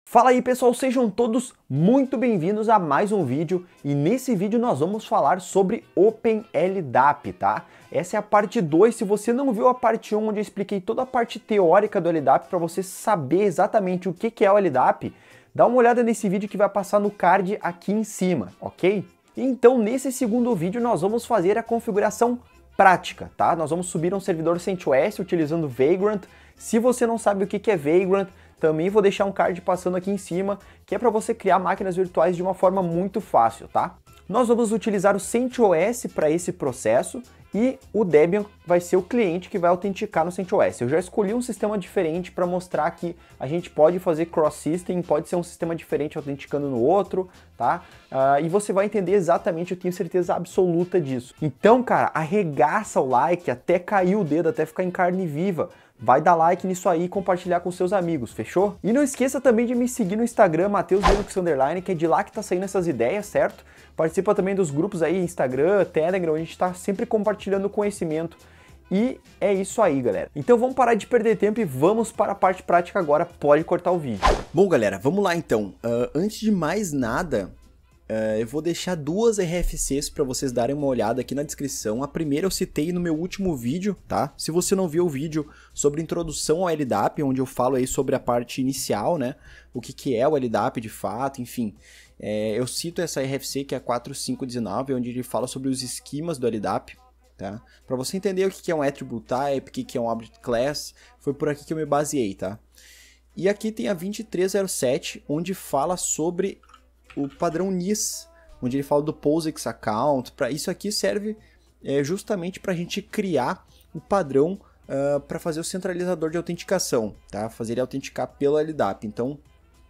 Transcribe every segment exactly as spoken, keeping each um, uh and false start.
Fala aí pessoal, sejam todos muito bem-vindos a mais um vídeo e nesse vídeo nós vamos falar sobre OpenLDAP, tá? Essa é a parte dois, se você não viu a parte um onde eu expliquei toda a parte teórica do L D A P para você saber exatamente o que é o L D A P, dá uma olhada nesse vídeo que vai passar no card aqui em cima, ok? Então nesse segundo vídeo nós vamos fazer a configuração prática, tá? Nós vamos subir um servidor CentOS utilizando Vagrant. Se você não sabe o que é Vagrant, também vou deixar um card passando aqui em cima, que é para você criar máquinas virtuais de uma forma muito fácil, tá? Nós vamos utilizar o CentOS para esse processo e o Debian vai ser o cliente que vai autenticar no CentOS. Eu já escolhi um sistema diferente para mostrar que a gente pode fazer cross-system, pode ser um sistema diferente autenticando no outro, tá? Uh, e você vai entender exatamente, eu tenho certeza absoluta disso. Então, cara, arregaça o like até cair o dedo, até ficar em carne viva. Vai dar like nisso aí e compartilhar com seus amigos, fechou? E não esqueça também de me seguir no Instagram, Matheus Linux Underline, que é de lá que tá saindo essas ideias, certo? Participa também dos grupos aí, Instagram, Telegram, onde a gente tá sempre compartilhando conhecimento. E é isso aí, galera. Então vamos parar de perder tempo e vamos para a parte prática agora, pode cortar o vídeo. Bom, galera, vamos lá então. Uh, antes de mais nada, uh, eu vou deixar duas R F Cs para vocês darem uma olhada aqui na descrição. A primeira eu citei no meu último vídeo, tá? Se você não viu o vídeo sobre introdução ao L D A P, onde eu falo aí sobre a parte inicial, né? O que, que é o L D A P de fato, enfim. É, eu cito essa R F C que é a quatro cinco um nove, onde ele fala sobre os esquemas do L D A P, tá? Para você entender o que, que é um Attribute Type, o que, que é um Object Class, foi por aqui que eu me baseei, tá? E aqui tem a vinte e três zero sete, onde fala sobre o padrão N I S, onde ele fala do POSIX Account. Pra, isso aqui serve é, justamente para a gente criar o padrão uh, para fazer o centralizador de autenticação, tá? Fazer ele autenticar pelo L D A P. Então,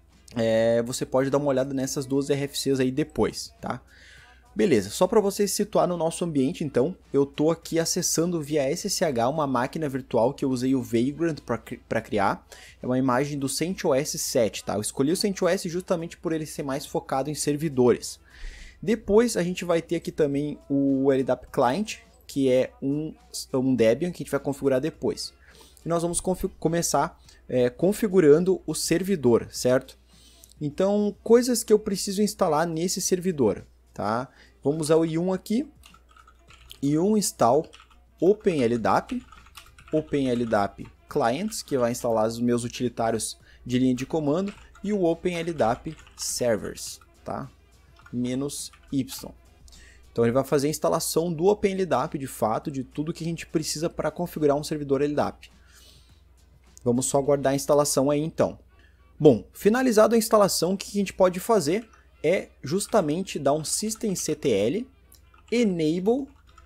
é, você pode dar uma olhada nessas duas R F Cs aí depois, tá? Beleza, só para você se situar no nosso ambiente, então, eu tô aqui acessando via S S H uma máquina virtual que eu usei o Vagrant para criar. É uma imagem do CentOS sete, tá? Eu escolhi o CentOS justamente por ele ser mais focado em servidores. Depois a gente vai ter aqui também o L D A P Client, que é um, um Debian que a gente vai configurar depois. E nós vamos começar é, configurando o servidor, certo? Então, coisas que eu preciso instalar nesse servidor, tá? Vamos usar o i um aqui, i um install OpenLDAP, OpenLDAP Clients, que vai instalar os meus utilitários de linha de comando, e o OpenLDAP Servers, tá? Menos Y. Então ele vai fazer a instalação do OpenLDAP de fato, de tudo que a gente precisa para configurar um servidor L D A P. Vamos só aguardar a instalação aí então. Bom, finalizado a instalação, o que a gente pode fazer é justamente dar um systemctl enable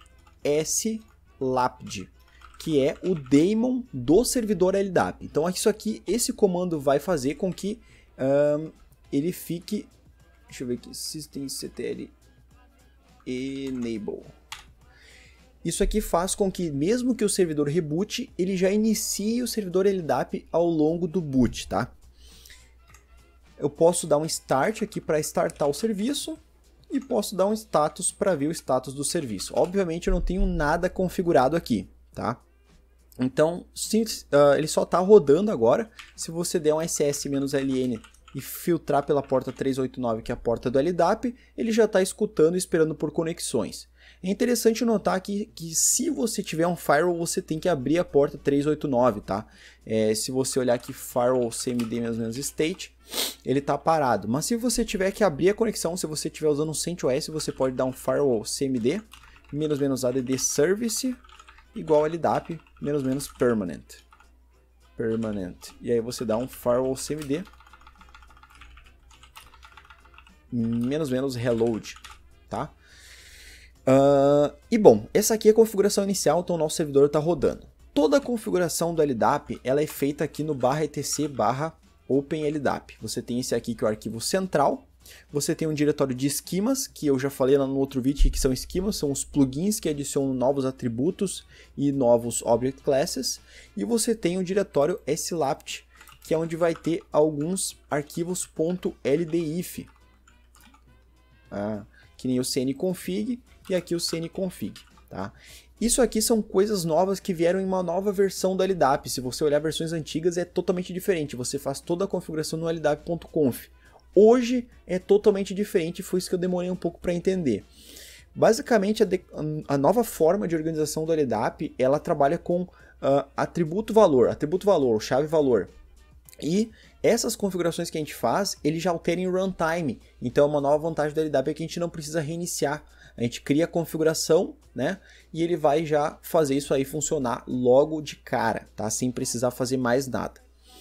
slapd, que é o daemon do servidor L D A P. Então isso aqui, esse comando vai fazer com que um, ele fique, deixa eu ver aqui, systemctl enable. Isso aqui faz com que, mesmo que o servidor reboot, ele já inicie o servidor L D A P ao longo do boot, tá? Eu posso dar um start aqui para startar o serviço e posso dar um status para ver o status do serviço. Obviamente eu não tenho nada configurado aqui, tá? Então, se, uh, ele só está rodando agora. Se você der um ss-ln e filtrar pela porta trezentos e oitenta e nove, que é a porta do L D A P, ele já está escutando e esperando por conexões. É interessante notar aqui que se você tiver um firewall, você tem que abrir a porta trezentos e oitenta e nove, tá? É, se você olhar aqui, firewall cmd menos menos state, ele está parado. Mas se você tiver que abrir a conexão, se você estiver usando um CentOS, você pode dar um firewall cmd menos menos add service igual L D A P menos menos permanent. Permanent. E aí você dá um firewall cmd menos menos reload, tá? Uh, e bom, essa aqui é a configuração inicial, então o nosso servidor está rodando. Toda a configuração do L D A P ela é feita aqui no barra etc barra OpenLDAP. Você tem esse aqui que é o arquivo central, você tem um diretório de esquemas, que eu já falei lá no outro vídeo que são esquemas, são os plugins que adicionam novos atributos e novos object classes, e você tem o diretório slapt, que é onde vai ter alguns arquivos .ldif, ah, que nem o cnconfig e aqui o cnconfig, tá? Isso aqui são coisas novas que vieram em uma nova versão do L D A P. Se você olhar versões antigas é totalmente diferente, você faz toda a configuração no L D A P ponto conf. Hoje é totalmente diferente, foi isso que eu demorei um pouco para entender. Basicamente, a, de, a nova forma de organização do L D A P, ela trabalha com uh, atributo valor, atributo valor, chave valor. E essas configurações que a gente faz, ele já altera em runtime. Então, uma nova vantagem do L D A P é que a gente não precisa reiniciar. A gente cria a configuração, né? E ele vai já fazer isso aí funcionar logo de cara, tá? Sem precisar fazer mais nada.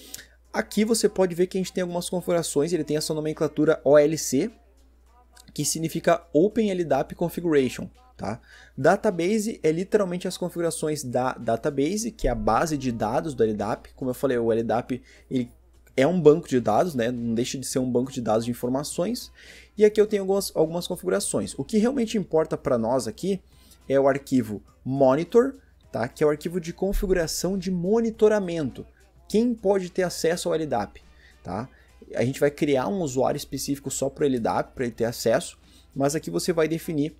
Aqui você pode ver que a gente tem algumas configurações, ele tem essa nomenclatura O L C, que significa Open L D A P Configuration, tá? Database é literalmente as configurações da database, que é a base de dados do L D A P. Como eu falei, o L D A P ele é um banco de dados, né? Não deixa de ser um banco de dados de informações. E aqui eu tenho algumas, algumas configurações. O que realmente importa para nós aqui é o arquivo monitor, tá? Que é o arquivo de configuração de monitoramento. Quem pode ter acesso ao L D A P, tá? A gente vai criar um usuário específico só para o L D A P, para ele ter acesso, mas aqui você vai definir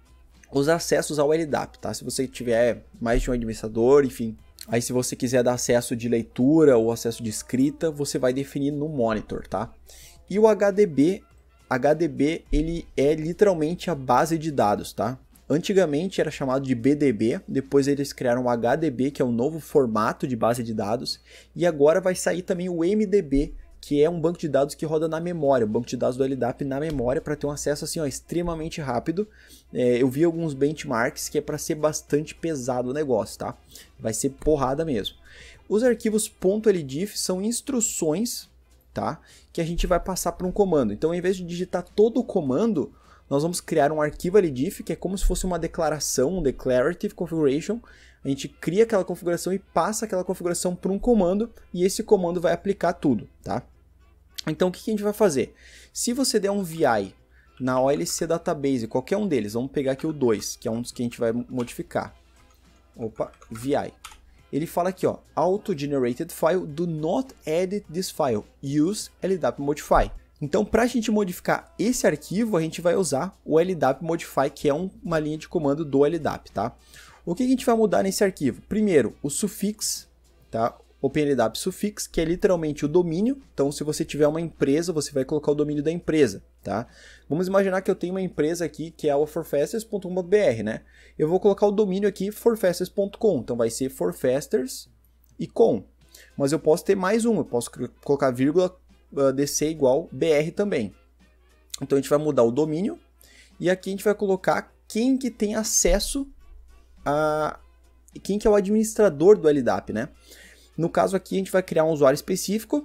os acessos ao L D A P, tá? Se você tiver mais de um administrador, enfim. Aí se você quiser dar acesso de leitura ou acesso de escrita, você vai definir no monitor, tá? E o H D B, H D B ele é literalmente a base de dados, tá? Antigamente era chamado de B D B, depois eles criaram o H D B, que é um novo formato de base de dados, e agora vai sair também o M D B, que é um banco de dados que roda na memória, o banco de dados do L D A P na memória, para ter um acesso assim, ó, extremamente rápido. É, eu vi alguns benchmarks que é para ser bastante pesado o negócio, tá? Vai ser porrada mesmo. Os arquivos .ldif são instruções, tá? Que a gente vai passar para um comando. Então, ao invés de digitar todo o comando, nós vamos criar um arquivo ldif, que é como se fosse uma declaração, um declarative configuration. A gente cria aquela configuração e passa aquela configuração para um comando, e esse comando vai aplicar tudo, tá? Então, o que a gente vai fazer? Se você der um V I na O L C Database, qualquer um deles, vamos pegar aqui o dois, que é um dos que a gente vai modificar. Opa, V I. Ele fala aqui, ó, auto-generated file, do not edit this file, use L D A P modify. Então, para a gente modificar esse arquivo, a gente vai usar o L D A P modify, que é um, uma linha de comando do L D A P, tá? O que a gente vai mudar nesse arquivo? Primeiro, o suffix, tá? OpenLDAP suffix, que é literalmente o domínio. Então, se você tiver uma empresa, você vai colocar o domínio da empresa, tá? Vamos imaginar que eu tenho uma empresa aqui que é o forfasters ponto com ponto b r, né? Eu vou colocar o domínio aqui forfasters ponto com, então vai ser forfasters e com. Mas eu posso ter mais um, eu posso colocar vírgula uh, dc igual br também. Então, a gente vai mudar o domínio e aqui a gente vai colocar quem que tem acesso a... quem que é o administrador do L D A P, né? No caso aqui, a gente vai criar um usuário específico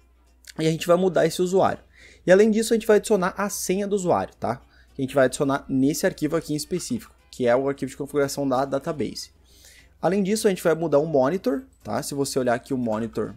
e a gente vai mudar esse usuário. E além disso, a gente vai adicionar a senha do usuário, tá? A gente vai adicionar nesse arquivo aqui em específico, que é o arquivo de configuração da database. Além disso, a gente vai mudar o monitor, tá? Se você olhar aqui o monitor,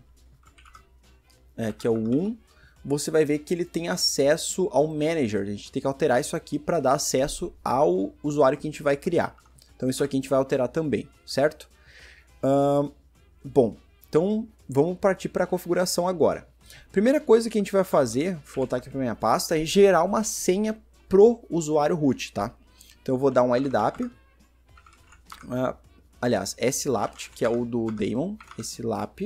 é, que é o um, você vai ver que ele tem acesso ao manager. A gente tem que alterar isso aqui para dar acesso ao usuário que a gente vai criar. Então, isso aqui a gente vai alterar também, certo? Uh, bom, então vamos partir para a configuração agora. Primeira coisa que a gente vai fazer, vou voltar aqui para minha pasta, é gerar uma senha pro usuário root, tá? Então eu vou dar um L D A P, uh, aliás, slapt, que é o do daemon, slap,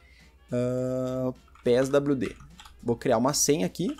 uh, pswd. Vou criar uma senha aqui.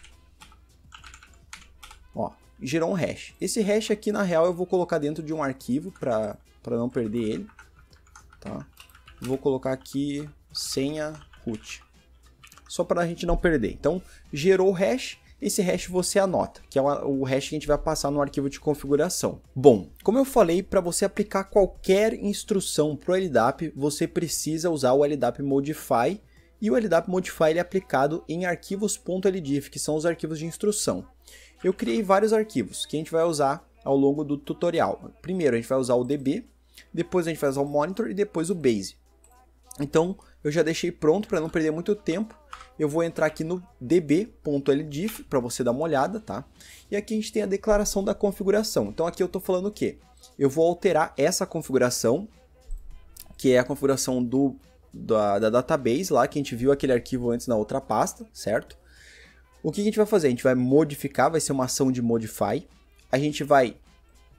Ó, gerou um hash. Esse hash aqui, na real, eu vou colocar dentro de um arquivo para para não perder ele, tá? Vou colocar aqui senha root, só para a gente não perder. Então, gerou o hash, esse hash você anota, que é o hash que a gente vai passar no arquivo de configuração. Bom, como eu falei, para você aplicar qualquer instrução para o L D A P, você precisa usar o L D A P modify, e o L D A P modify ele é aplicado em arquivos .ldif, que são os arquivos de instrução. Eu criei vários arquivos que a gente vai usar ao longo do tutorial. Primeiro a gente vai usar o D B, depois a gente vai usar o monitor e depois o base. Então, eu já deixei pronto para não perder muito tempo. Eu vou entrar aqui no db.ldif para você dar uma olhada, tá? E aqui a gente tem a declaração da configuração. Então, aqui eu estou falando o quê? Eu vou alterar essa configuração, que é a configuração do, da, da database lá, que a gente viu aquele arquivo antes na outra pasta, certo? O que a gente vai fazer? A gente vai modificar, vai ser uma ação de modify. A gente vai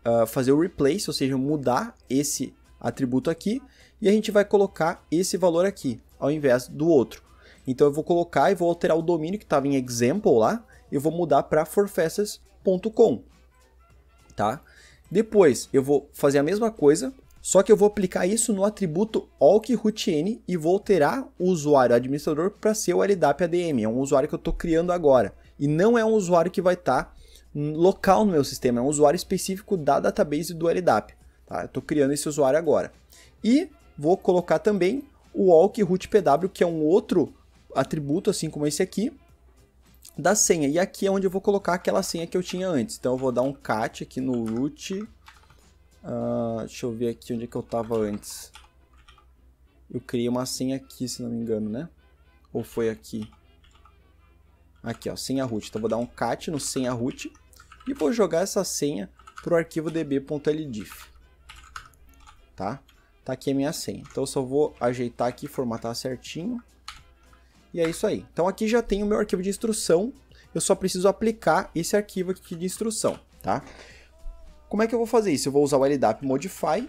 uh, fazer o replace, ou seja, mudar esse atributo aqui, e a gente vai colocar esse valor aqui, ao invés do outro. Então eu vou colocar e vou alterar o domínio que estava em example lá, eu vou mudar para forfastest ponto com, tá? Depois eu vou fazer a mesma coisa, só que eu vou aplicar isso no atributo awkrootn e vou alterar o usuário administrador para ser o L D A P A D M. É um usuário que eu estou criando agora. E não é um usuário que vai estar tá local no meu sistema, é um usuário específico da database do L D A P. Tá? Eu estou criando esse usuário agora. E vou colocar também o awkrootpw, que é um outro atributo, assim como esse aqui, da senha. E aqui é onde eu vou colocar aquela senha que eu tinha antes. Então eu vou dar um cat aqui no root. Uh, deixa eu ver aqui onde é que eu estava antes. Eu criei uma senha aqui, se não me engano, né? Ou foi aqui? Aqui, ó, senha root. Então, eu vou dar um cat no senha root e vou jogar essa senha para o arquivo db.ldif. Tá? Tá aqui a minha senha. Então, eu só vou ajeitar aqui, formatar certinho. E é isso aí. Então, aqui já tem o meu arquivo de instrução. Eu só preciso aplicar esse arquivo aqui de instrução, tá? Como é que eu vou fazer isso? Eu vou usar o L D A P modify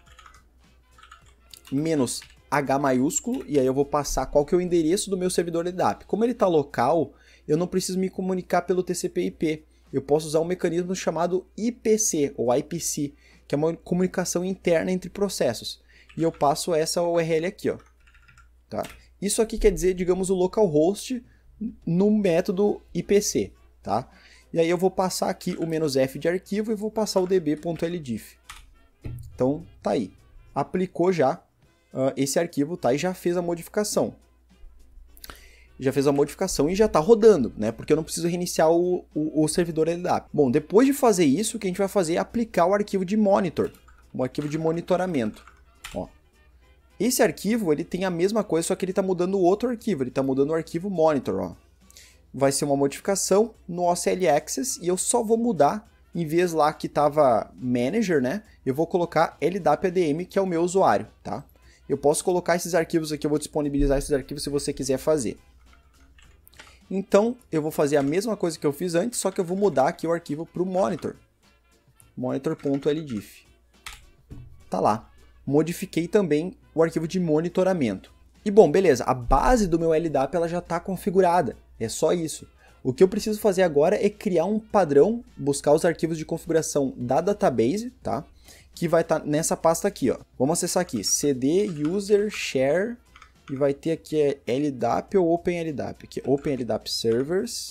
menos H maiúsculo e aí eu vou passar qual que é o endereço do meu servidor L D A P. Como ele está local, eu não preciso me comunicar pelo T C P I P. Eu posso usar um mecanismo chamado I P C ou I P C, que é uma comunicação interna entre processos. E eu passo essa U R L aqui, ó. Tá? Isso aqui quer dizer, digamos, o localhost no método I P C, tá? E aí eu vou passar aqui o "-f" de arquivo e vou passar o db.ldif. Então, tá aí. Aplicou já uh, esse arquivo, tá? E já fez a modificação. Já fez a modificação e já está rodando, né? Porque eu não preciso reiniciar o, o, o servidor L D A P. Bom, depois de fazer isso, o que a gente vai fazer é aplicar o arquivo de monitor. O arquivo de monitoramento. Ó. Esse arquivo, ele tem a mesma coisa, só que ele está mudando o outro arquivo. Ele está mudando o arquivo monitor, ó. Vai ser uma modificação no O C L Access e eu só vou mudar, em vez lá que estava Manager, né? Eu vou colocar L D A P A D M, que é o meu usuário, tá? Eu posso colocar esses arquivos aqui, eu vou disponibilizar esses arquivos se você quiser fazer. Então, eu vou fazer a mesma coisa que eu fiz antes, só que eu vou mudar aqui o arquivo para o monitor. monitor.ldif. Tá lá. Modifiquei também o arquivo de monitoramento. E bom, beleza, a base do meu L D A P ela já está configurada. É só isso. O que eu preciso fazer agora é criar um padrão, buscar os arquivos de configuração da database, tá? Que vai estar tá nessa pasta aqui, ó. Vamos acessar aqui, cd user share e vai ter aqui é L D A P ou OpenLDAP, aqui OpenLDAP servers.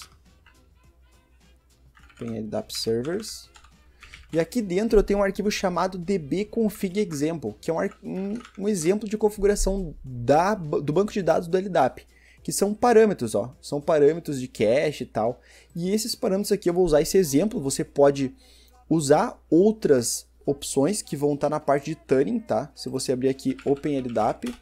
OpenLDAP servers. E aqui dentro eu tenho um arquivo chamado dbconfig.example, que é um, um, um exemplo de configuração da, do banco de dados do L D A P. Que são parâmetros, ó, são parâmetros de cache e tal. E esses parâmetros aqui eu vou usar esse exemplo, você pode usar outras opções que vão estar na parte de tuning, tá? Se você abrir aqui OpenLDAP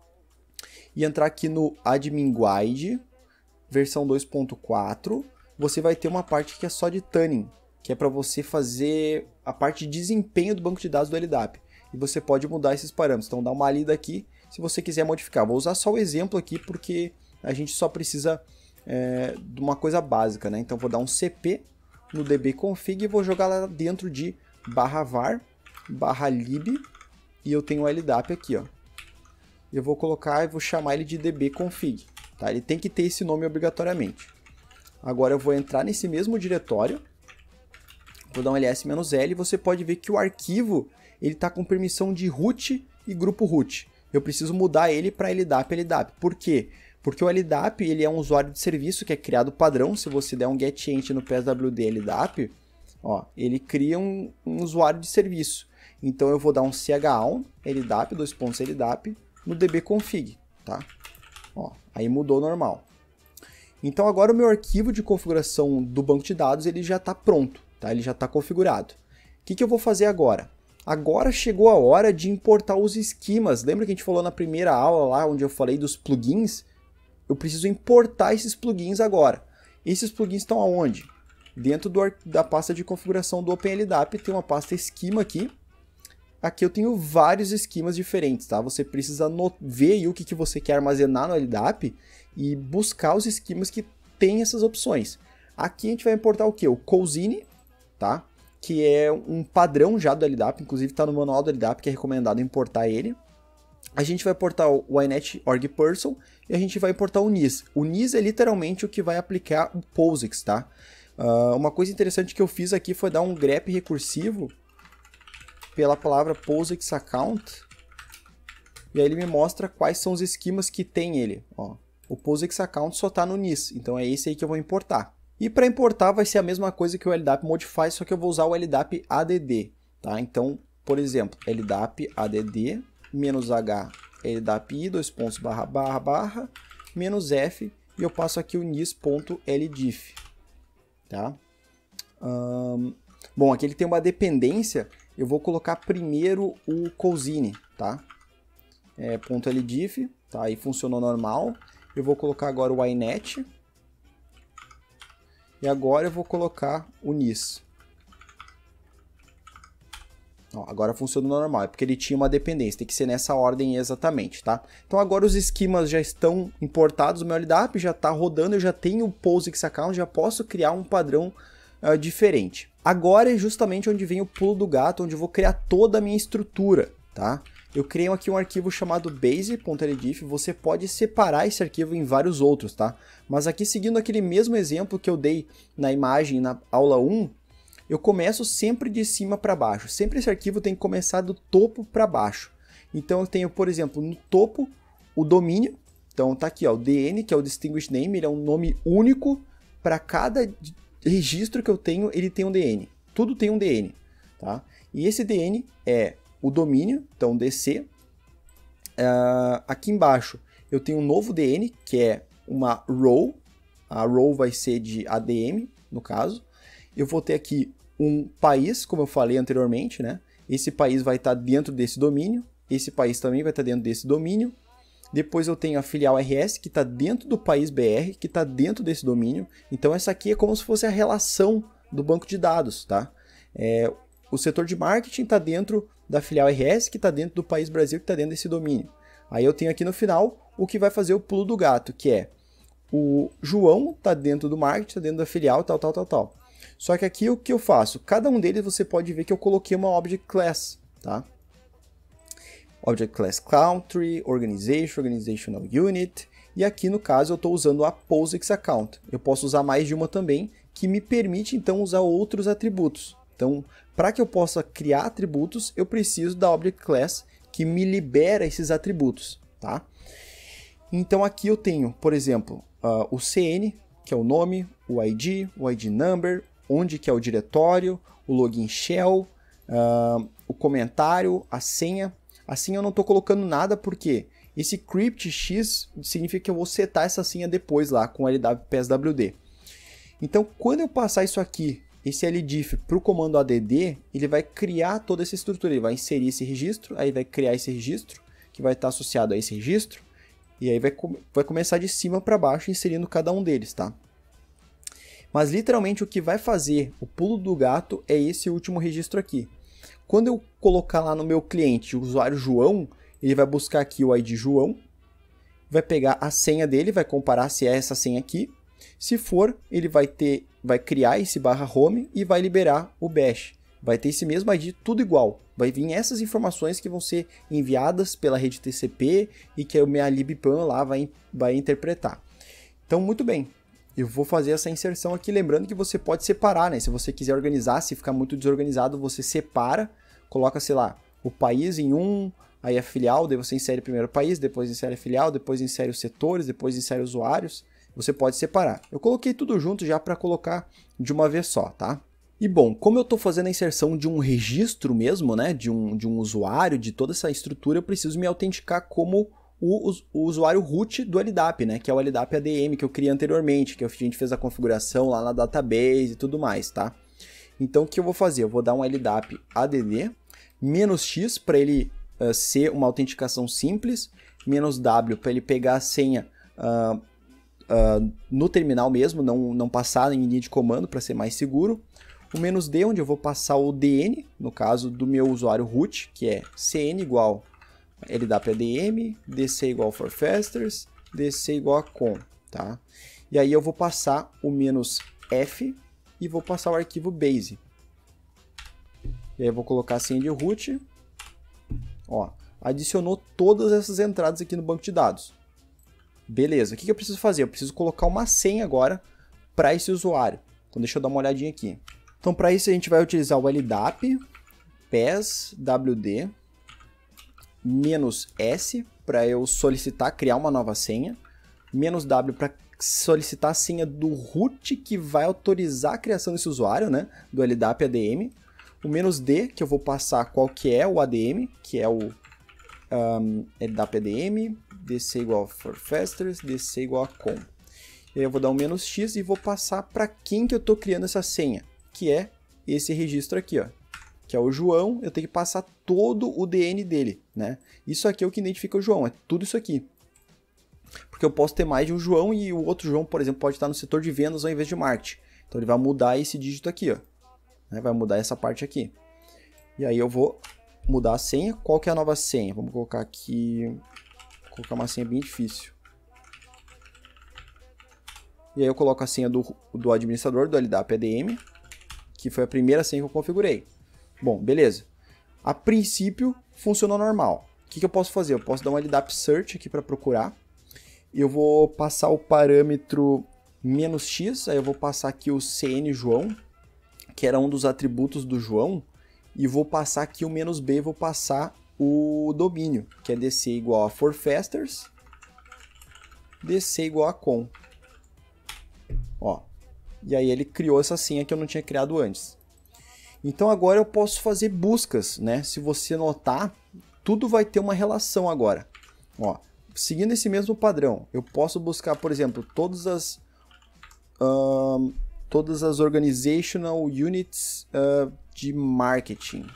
e entrar aqui no Admin Guide, versão dois ponto quatro, você vai ter uma parte que é só de tuning, que é para você fazer a parte de desempenho do banco de dados do L D A P. E você pode mudar esses parâmetros, então dá uma lida aqui se você quiser modificar. Vou usar só o exemplo aqui porque a gente só precisa é, de uma coisa básica, né? Então vou dar um cp no dbconfig e vou jogar lá dentro de barra var, barra lib, e eu tenho o L D A P aqui, ó. Eu vou colocar e vou chamar ele de dbconfig, tá? Ele tem que ter esse nome obrigatoriamente. Agora eu vou entrar nesse mesmo diretório, vou dar um ls-l e você pode ver que o arquivo ele está com permissão de root e grupo root. Eu preciso mudar ele para L D A P L D A P. Por quê? Porque o L D A P ele é um usuário de serviço que é criado padrão. Se você der um getEnt no pswd L D A P, ó, ele cria um, um usuário de serviço. Então eu vou dar um chown ldap, dois pontos ldap, no dbconfig, tá? Ó, aí mudou normal. Então agora o meu arquivo de configuração do banco de dados ele já está pronto, tá? Ele já está configurado. O que, que eu vou fazer agora? Agora chegou a hora de importar os esquemas. Lembra que a gente falou na primeira aula lá, onde eu falei dos plugins? Eu preciso importar esses plugins agora. Esses plugins estão aonde? Dentro do, da pasta de configuração do OpenLDAP tem uma pasta esquema aqui. Aqui eu tenho vários esquemas diferentes, tá? Você precisa no, ver aí o que, que você quer armazenar no L D A P e buscar os esquemas que tem essas opções. Aqui a gente vai importar o que? O Cousine, tá? que é um padrão já do L D A P, inclusive está no manual do L D A P, que é recomendado importar ele. A gente vai importar o inet org person e a gente vai importar o nis. O nis é literalmente o que vai aplicar o POSIX, tá? Uh, uma coisa interessante que eu fiz aqui foi dar um grep recursivo pela palavra POSIX account. E aí ele me mostra quais são os esquemas que tem ele. Ó, o POSIX account só está no nis, então é esse aí que eu vou importar. E para importar vai ser a mesma coisa que o L D A P modify, só que eu vou usar o L D A P add, tá? Então, por exemplo, L D A P add menos h L D A P i dois pontos barra barra barra menos f e eu passo aqui o nis.ldif, tá? Um, bom, aqui ele tem uma dependência, eu vou colocar primeiro o cousine, tá? É, ponto .ldif, tá? Aí funcionou normal. Eu vou colocar agora o inet e agora eu vou colocar o nis. Ó, agora funciona normal, é porque ele tinha uma dependência, tem que ser nessa ordem exatamente, tá? Então agora os esquemas já estão importados, o meu L D A P já está rodando, eu já tenho o POSIX account, já posso criar um padrão uh, diferente. Agora é justamente onde vem o pulo do gato, onde eu vou criar toda a minha estrutura, tá? Eu criei aqui um arquivo chamado base.ldif, você pode separar esse arquivo em vários outros, tá? Mas aqui seguindo aquele mesmo exemplo que eu dei na imagem na aula um, eu começo sempre de cima para baixo. Sempre esse arquivo tem que começar do topo para baixo. Então eu tenho, por exemplo, no topo o domínio. Então tá aqui, ó, o D N, que é o Distinguished Name, ele é um nome único para cada registro que eu tenho, ele tem um D N. Tudo tem um D N, tá? E esse D N é o domínio, então D C. Uh, aqui embaixo eu tenho um novo D N, que é uma row. A row vai ser de A D M, no caso. Eu vou ter aqui um país, como eu falei anteriormente, né? Esse país vai estar dentro desse domínio, esse país também vai estar dentro desse domínio. Depois eu tenho a filial R S, que está dentro do país B R, que está dentro desse domínio. Então essa aqui é como se fosse a relação do banco de dados, tá? É, o setor de marketing está dentro da filial R S, que está dentro do país Brasil, que está dentro desse domínio. Aí eu tenho aqui no final o que vai fazer o pulo do gato, que é o João está dentro do marketing, está dentro da filial, tal, tal, tal, tal. Só que aqui o que eu faço? Cada um deles você pode ver que eu coloquei uma Object Class, tá? Object Class Country, Organization, Organizational Unit. E aqui no caso eu estou usando a POSIX Account. Eu posso usar mais de uma também, que me permite então usar outros atributos. Então, para que eu possa criar atributos, eu preciso da Object Class que me libera esses atributos, tá? Então aqui eu tenho, por exemplo, uh, o C N, que é o nome, o I D, o I D Number, onde que é o diretório, o login shell, uh, o comentário, a senha. A senha eu não estou colocando nada porque esse crypt x significa que eu vou setar essa senha depois lá com o L W P S W D. Então quando eu passar isso aqui, esse ldif para o comando add, ele vai criar toda essa estrutura, ele vai inserir esse registro, aí vai criar esse registro, que vai estar associado a esse registro, e aí vai, vai começar de cima para baixo inserindo cada um deles, tá? Mas literalmente o que vai fazer o pulo do gato é esse último registro aqui. Quando eu colocar lá no meu cliente o usuário João, ele vai buscar aqui o I D João, vai pegar a senha dele, vai comparar se é essa senha aqui. Se for, ele vai ter, vai criar esse barra home e vai liberar o bash. Vai ter esse mesmo I D, tudo igual. Vai vir essas informações que vão ser enviadas pela rede T C P e que a minha libpan lá vai, vai interpretar. Então, muito bem. Eu vou fazer essa inserção aqui, lembrando que você pode separar, né? Se você quiser organizar, se ficar muito desorganizado, você separa, coloca, sei lá, o país em um, aí a filial, daí você insere primeiro o país, depois insere a filial, depois insere os setores, depois insere os usuários. Você pode separar. Eu coloquei tudo junto já para colocar de uma vez só, tá? E bom, como eu estou fazendo a inserção de um registro mesmo, né? De um, de um usuário, de toda essa estrutura, eu preciso me autenticar como O, o usuário root do L D A P, né? Que é o L D A P A D M que eu criei anteriormente, que a gente fez a configuração lá na database e tudo mais, tá? Então o que eu vou fazer? Eu vou dar um L D A P add menos x para ele uh, ser uma autenticação simples, menos w para ele pegar a senha uh, uh, no terminal mesmo, não, não passar em linha de comando para ser mais seguro. O menos d, onde eu vou passar o D N, no caso do meu usuário root, que é cn igual L D A P A D M, dc igual for fasters, dc igual a com, tá? E aí eu vou passar o menos f e vou passar o arquivo base. E aí eu vou colocar a senha de root. Ó, adicionou todas essas entradas aqui no banco de dados. Beleza, o que eu preciso fazer? Eu preciso colocar uma senha agora para esse usuário. Então deixa eu dar uma olhadinha aqui. Então para isso a gente vai utilizar o L D A P, passwd, menos S para eu solicitar, criar uma nova senha, menos W para solicitar a senha do root que vai autorizar a criação desse usuário, né, do L D A P A D M, o menos D, que eu vou passar qual que é o A D M, que é o um, L D A P A D M, D C igual a for fasters, D C igual a com. E aí eu vou dar um menos X e vou passar para quem que eu estou criando essa senha, que é esse registro aqui, ó, que é o João. Eu tenho que passar todo o D N dele, né? Isso aqui é o que identifica o João, é tudo isso aqui. Porque eu posso ter mais de um João e o outro João, por exemplo, pode estar no setor de vendas ao invés de marketing. Então ele vai mudar esse dígito aqui, ó, né? Vai mudar essa parte aqui. E aí eu vou mudar a senha. Qual que é a nova senha? Vamos colocar aqui, vou colocar uma senha bem difícil. E aí eu coloco a senha do, do administrador, do L D A P A D M, que foi a primeira senha que eu configurei. Bom, beleza. A princípio, funcionou normal. O que, que eu posso fazer? Eu posso dar um L D A P search aqui para procurar. Eu vou passar o parâmetro menos X, aí eu vou passar aqui o C N João, que era um dos atributos do João, e vou passar aqui o menos B, vou passar o domínio, que é D C igual a for fasters, D C igual a com. Ó, e aí ele criou essa senha que eu não tinha criado antes. Então agora eu posso fazer buscas, né? Se você notar, tudo vai ter uma relação agora. Ó, seguindo esse mesmo padrão, eu posso buscar, por exemplo, todas as um, todas as organizational units uh, de marketing.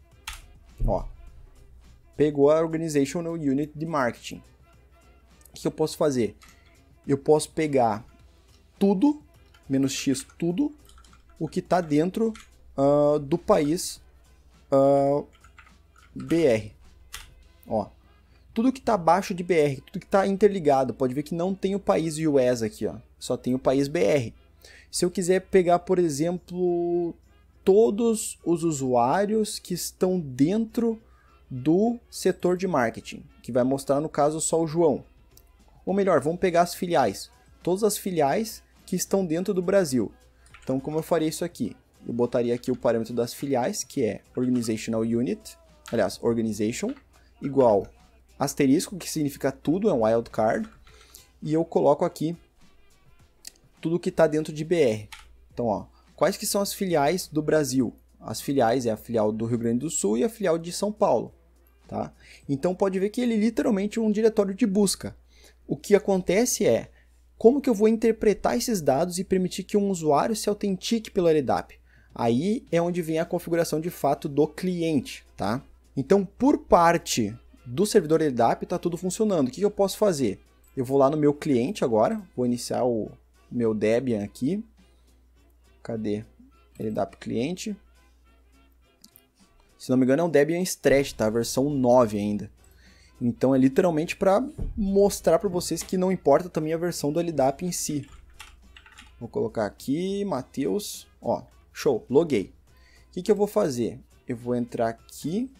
Ó, pegou a organizational unit de marketing. O que eu posso fazer? Eu posso pegar tudo, menos X tudo, o que está dentro uh, do país uh, B R. Ó, tudo que está abaixo de B R, tudo que está interligado, pode ver que não tem o país U S aqui, ó, só tem o país B R. Se eu quiser pegar, por exemplo, todos os usuários que estão dentro do setor de marketing, que vai mostrar no caso só o João. Ou melhor, vamos pegar as filiais, todas as filiais que estão dentro do Brasil. Então, como eu faria isso aqui? Eu botaria aqui o parâmetro das filiais, que é Organizational Unit, aliás, Organization, igual asterisco, que significa tudo, é um wildcard, e eu coloco aqui tudo que está dentro de B R. Então, ó, quais que são as filiais do Brasil? As filiais é a filial do Rio Grande do Sul e a filial de São Paulo. Tá? Então, pode ver que ele literalmente é um diretório de busca. O que acontece é, como que eu vou interpretar esses dados e permitir que um usuário se autentique pelo L D A P? Aí é onde vem a configuração de fato do cliente, tá? Então, por parte do servidor L D A P, está tudo funcionando. O que eu posso fazer? Eu vou lá no meu cliente agora, vou iniciar o meu Debian aqui. Cadê? L D A P cliente. Se não me engano é um Debian Stretch, tá? Versão nove ainda. Então é literalmente para mostrar para vocês que não importa também a versão do L D A P em si. Vou colocar aqui, Matheus, ó, show, loguei. O que, que eu vou fazer? Eu vou entrar aqui,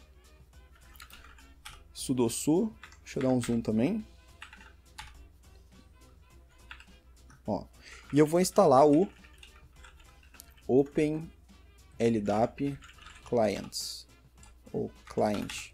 sudosu, deixa eu dar um zoom também. Ó, e eu vou instalar o Open L D A P Clients, ou Client.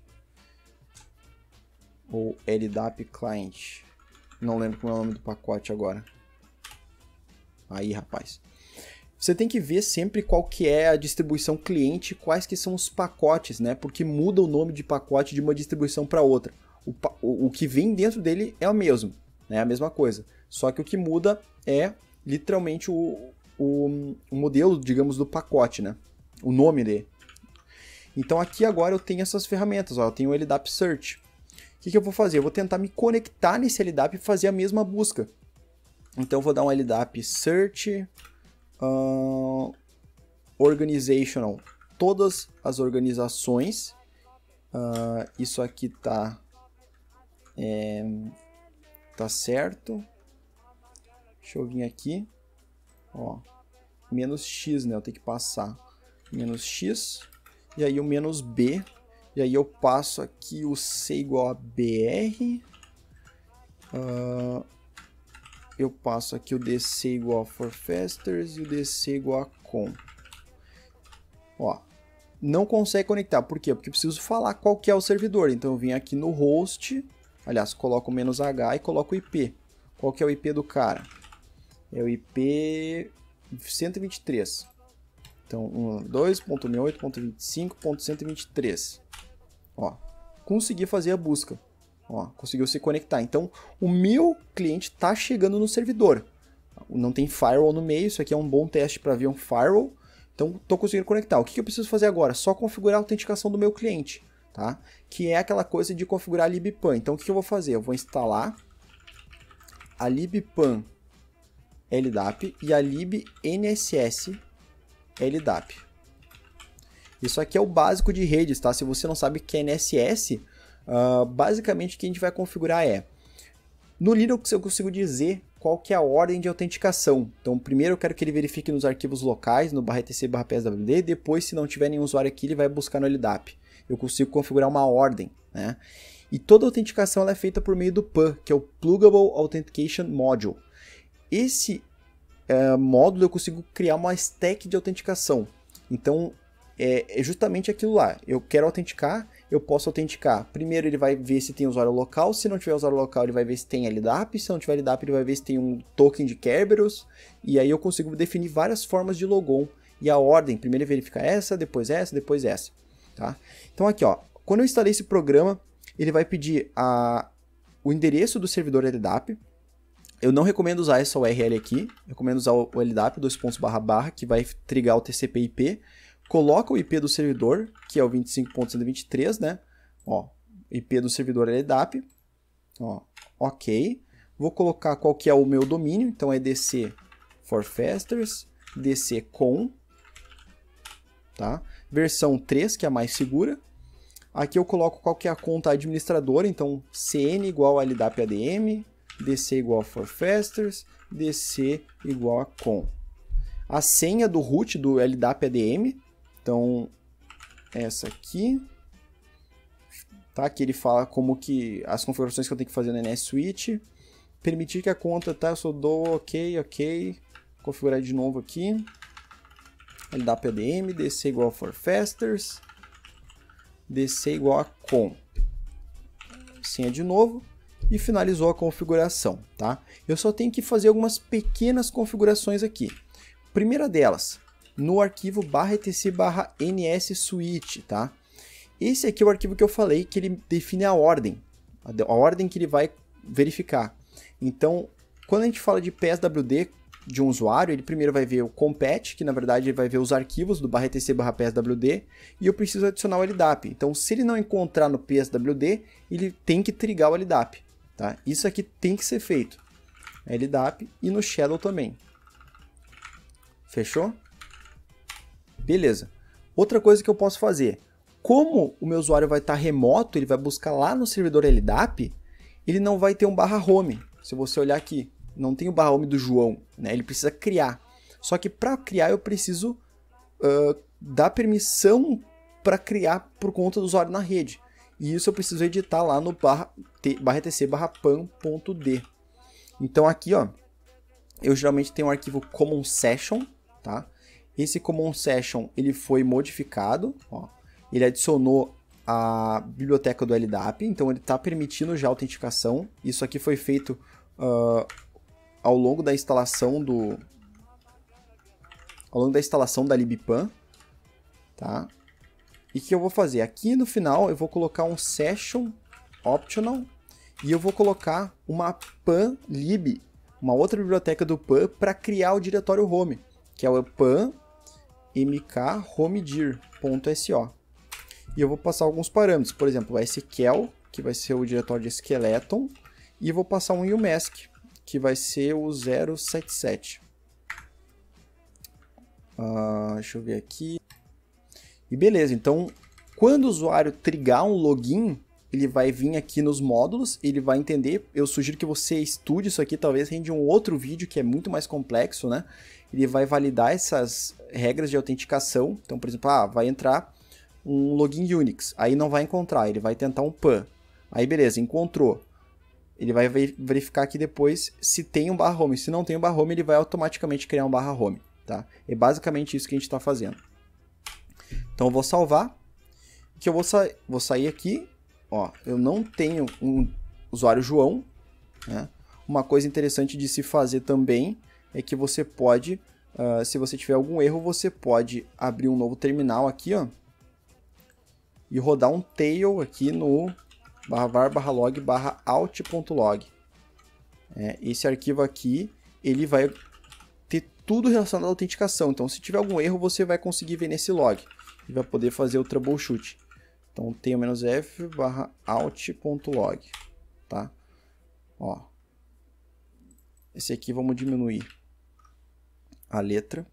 Ou L D A P Client. Não lembro como é o nome do pacote agora. Aí, rapaz. Você tem que ver sempre qual que é a distribuição cliente, quais que são os pacotes, né? Porque muda o nome de pacote de uma distribuição para outra. O, o, o que vem dentro dele é o mesmo, né? A mesma coisa. Só que o que muda é literalmente o, o, o modelo, digamos, do pacote, né? O nome dele. Então aqui agora eu tenho essas ferramentas, ó. Eu tenho o L D A P Search. O que, que eu vou fazer? Eu vou tentar me conectar nesse L D A P e fazer a mesma busca. Então eu vou dar um L D A P Search uh, Organizational. Todas as organizações. Uh, isso aqui tá, é, tá certo. Deixa eu vir aqui. Ó, menos X, né? Eu tenho que passar. Menos X. e aí o menos B, e aí eu passo aqui o C igual a B R, uh, eu passo aqui o D C igual a forfasters e o D C igual a com. Ó, não consegue conectar, por quê? Porque eu preciso falar qual que é o servidor, então eu vim aqui no host, aliás, coloco o menos H e coloco o I P. Qual que é o I P do cara? É o I P cento e vinte e três. Então, dois ponto sessenta e oito ponto vinte e cinco ponto cento e vinte e três. Ó, consegui fazer a busca. Ó, conseguiu se conectar. Então, o meu cliente está chegando no servidor. Não tem firewall no meio, isso aqui é um bom teste para ver um firewall. Então, estou conseguindo conectar. O que eu preciso fazer agora? Só configurar a autenticação do meu cliente, tá? Que é aquela coisa de configurar a libpan. Então, o que eu vou fazer? Eu vou instalar a libpan L D A P e a libnss L D A P. Isso aqui é o básico de redes, tá? Se você não sabe o que é N S S, uh, basicamente o que a gente vai configurar é... No Linux eu consigo dizer qual que é a ordem de autenticação. Então, primeiro eu quero que ele verifique nos arquivos locais, no barra etc barra pswd, depois, se não tiver nenhum usuário aqui, ele vai buscar no L D A P. Eu consigo configurar uma ordem, né? E toda a autenticação ela é feita por meio do P A N, que é o Pluggable Authentication Module. Esse uh, módulo eu consigo criar uma stack de autenticação. Então, é, é justamente aquilo lá. Eu quero autenticar, eu posso autenticar. Primeiro ele vai ver se tem usuário local. Se não tiver usuário local, ele vai ver se tem L D A P. Se não tiver L D A P, ele vai ver se tem um token de Kerberos. E aí eu consigo definir várias formas de logon. E a ordem, primeiro ele verifica essa, depois essa, depois essa. Tá? Então aqui, ó, quando eu instalei esse programa, ele vai pedir a, o endereço do servidor L D A P. Eu não recomendo usar essa U R L aqui. Eu recomendo usar o L D A P, dois pontos barra barra, que vai trigar o T C P I P. Coloca o I P do servidor, que é o vinte e cinco ponto cento e vinte e três, né? Ó, I P do servidor L D A P. Ó, ok. Vou colocar qual que é o meu domínio. Então é D C forfasters, D C com, tá? Versão três, que é a mais segura. Aqui eu coloco qual que é a conta administradora. Então C N igual a L D A P A D M, D C igual a forfasters, D C igual a com. A senha do root do L D A P A D M. Então, essa aqui, tá? Que ele fala como que as configurações que eu tenho que fazer no N S Switch. Permitir que a conta, tá? Eu só dou ok, ok. Configurar de novo aqui. L D A P A D M, D C igual a forfasters, D C igual a com. Senha de novo. E finalizou a configuração, tá? Eu só tenho que fazer algumas pequenas configurações aqui. Primeira delas, no arquivo barra etc barra nsswitch, tá? Esse aqui é o arquivo que eu falei que ele define a ordem, a ordem que ele vai verificar. Então, quando a gente fala de P S W D de um usuário, ele primeiro vai ver o compat, que na verdade ele vai ver os arquivos do barra etc barra P S W D, e eu preciso adicionar o L D A P. Então, se ele não encontrar no P S W D, ele tem que trigar o L D A P, tá? Isso aqui tem que ser feito. L D A P e no Shadow também. Fechou? Beleza. Outra coisa que eu posso fazer. Como o meu usuário vai estar remoto, ele vai buscar lá no servidor L D A P, ele não vai ter um barra home. Se você olhar aqui, não tem o barra home do João, né? Ele precisa criar. Só que para criar eu preciso uh, dar permissão para criar por conta do usuário na rede. E isso eu preciso editar lá no barra, barra etc barra pan.d. Então aqui, ó, eu geralmente tenho um arquivo common session, tá? Esse common session ele foi modificado, ó. Ele adicionou a biblioteca do L D A P, então ele está permitindo já a autenticação. Isso aqui foi feito uh, ao longo da instalação do ao longo da instalação da libpan, tá? E o que eu vou fazer? Aqui no final eu vou colocar um session optional e eu vou colocar uma panlib, uma outra biblioteca do P A N para criar o diretório home, que é o pan mk-homedir.so. E eu vou passar alguns parâmetros, por exemplo, o sql, que vai ser o diretório de skeleton, e eu vou passar um umask, que vai ser o zero sete sete. Uh, deixa eu ver aqui. E beleza, então, quando o usuário trigar um login, ele vai vir aqui nos módulos, ele vai entender. Eu sugiro que você estude isso aqui, talvez rende um outro vídeo que é muito mais complexo, né? Ele vai validar essas regras de autenticação. Então, por exemplo, ah, vai entrar um login Unix. Aí não vai encontrar, ele vai tentar um P A N. Aí beleza, encontrou. Ele vai verificar aqui depois se tem um barra home. Se não tem um barra home, ele vai automaticamente criar um barra home, tá? É basicamente isso que a gente está fazendo. Então eu vou salvar. Que eu vou, sa vou sair aqui. Ó, eu não tenho um usuário João, né? Uma coisa interessante de se fazer também é que você pode, uh, se você tiver algum erro, você pode abrir um novo terminal aqui, ó, e rodar um tail aqui no barra var barra log barra out.log. É, esse arquivo aqui, ele vai ter tudo relacionado à autenticação. Então, se tiver algum erro, você vai conseguir ver nesse log e vai poder fazer o troubleshoot. Então, tail-f barra out.log, tá? Ó. Esse aqui vamos diminuir a letra.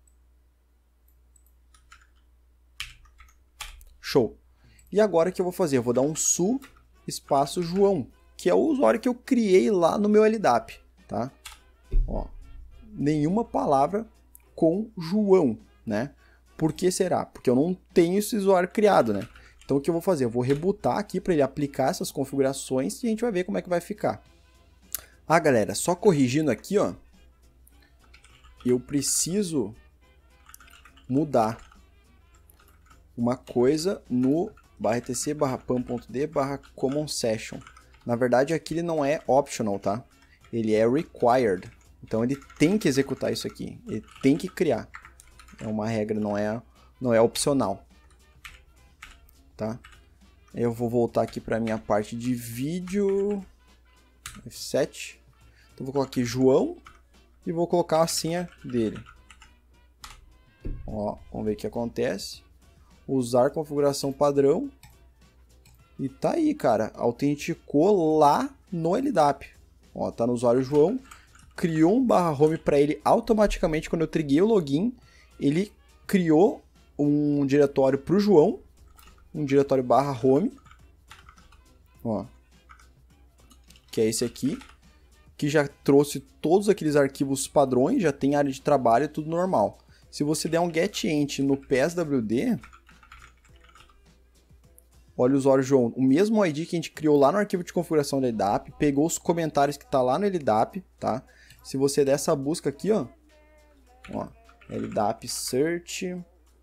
Show. E agora o que eu vou fazer? Eu vou dar um su espaço João, que é o usuário que eu criei lá no meu L D A P, tá? Ó, nenhuma palavra com João, né? Por que será? Porque eu não tenho esse usuário criado, né? Então o que eu vou fazer? Eu vou rebootar aqui para ele aplicar essas configurações e a gente vai ver como é que vai ficar. Ah, galera, só corrigindo aqui, ó, eu preciso mudar uma coisa no barra etc barra pam.d barra common session. Na verdade, aqui ele não é optional, tá? Ele é required. Então ele tem que executar isso aqui. Ele tem que criar. É uma regra, não é, não é opcional. Tá? Eu vou voltar aqui para minha parte de vídeo. F sete. Então vou colocar aqui João e vou colocar a senha dele. Ó, vamos ver o que acontece. Usar configuração padrão. E tá aí, cara. Autenticou lá no L D A P. Ó, tá no usuário João. Criou um barra home para ele automaticamente quando eu triguei o login. Ele criou um diretório para o João. Um diretório barra home. Ó. Que é esse aqui. Que já trouxe todos aqueles arquivos padrões. Já tem área de trabalho, tudo normal. Se você der um getEnt no pswd... Olha o usuário João, o mesmo I D que a gente criou lá no arquivo de configuração do L D A P, pegou os comentários que tá lá no L D A P, tá? Se você der essa busca aqui, ó, ó L D A P search,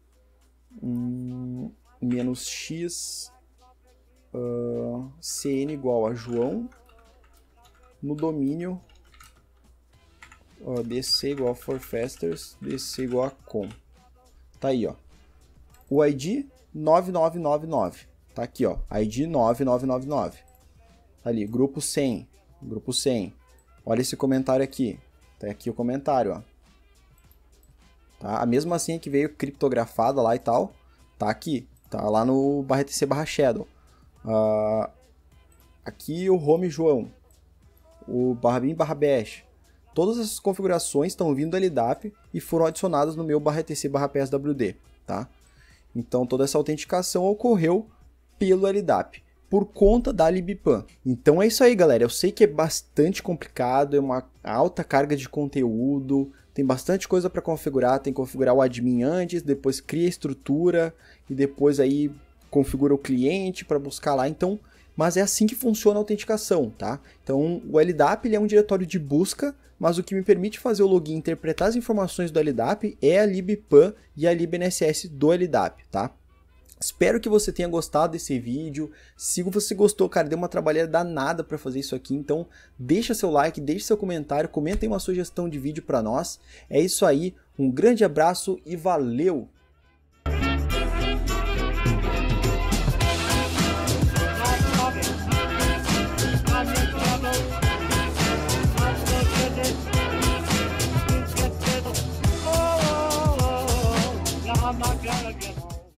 um, menos x, uh, cn igual a João, no domínio, uh, dc igual a forfasters, dc igual a com. Tá aí, ó, o I D nove nove nove nove. Tá aqui, ó, I D nove nove nove nove. Ali, grupo cem, grupo cem. Olha esse comentário aqui. Tá aqui o comentário, ó. Tá? A mesma senha que veio criptografada lá e tal, tá aqui. Tá lá no barra etc barra shadow. Uh, aqui o home João. O barra bin barra bash. Todas essas configurações estão vindo do L D A P e foram adicionadas no meu barra etc barra pswd, tá? Então toda essa autenticação ocorreu pelo L D A P, por conta da libpan. Então é isso aí, galera. Eu sei que é bastante complicado, é uma alta carga de conteúdo, tem bastante coisa para configurar, tem que configurar o admin antes, depois cria a estrutura e depois aí configura o cliente para buscar lá. Então, mas é assim que funciona a autenticação, tá? Então o L D A P ele é um diretório de busca, mas o que me permite fazer o login e interpretar as informações do L D A P é a libpan e a libnss do L D A P, tá? Espero que você tenha gostado desse vídeo. Se você gostou, cara, deu uma trabalheira danada para fazer isso aqui. Então, deixa seu like, deixa seu comentário, comenta aí uma sugestão de vídeo para nós. É isso aí, um grande abraço e valeu!